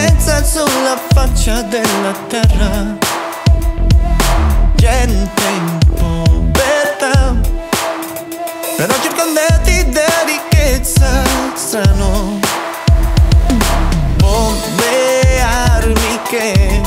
sofferenza sulla faccia della terra, gente in povertà, però circondati da ricchezza, strano. Bombe, armi che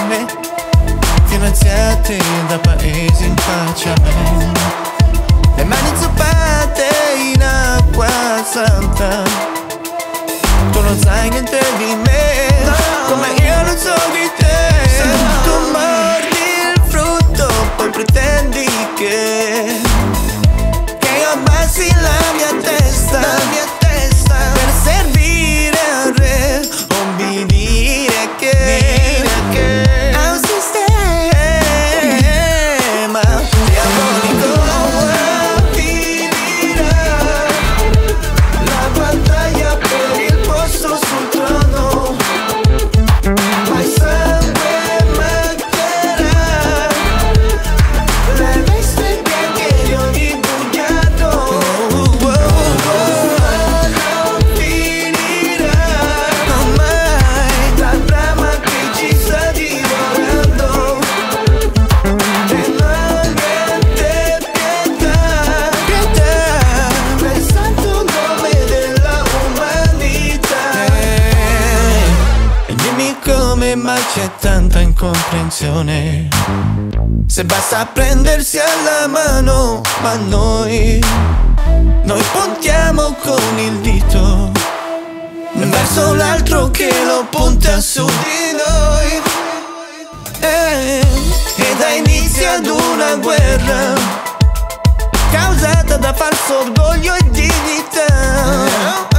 finanziate da paesi in pace, le mani zuppate in acqua santa. Tu non sai niente di me, no, come io non so di te, no. Tu mordi il frutto, poi pretendi che io abbassi la mia testa, per servire al re, obbedire che a un sistema diabolico. Finirà la battaglia per il posto sul trono, ma il sangue mancherà, le veste bianche di ogni bugiardo. Non finirà mai la brama che ci sta divorando, e non niente pietà per il santo nome della umanità. E dimmi come mai c'è tanta incomprensione, se basta prendersi alla mano, ma noi puntiamo con il dito verso l'altro che lo punta su di noi, e dà inizio ad una guerra causata da falso orgoglio e dignità.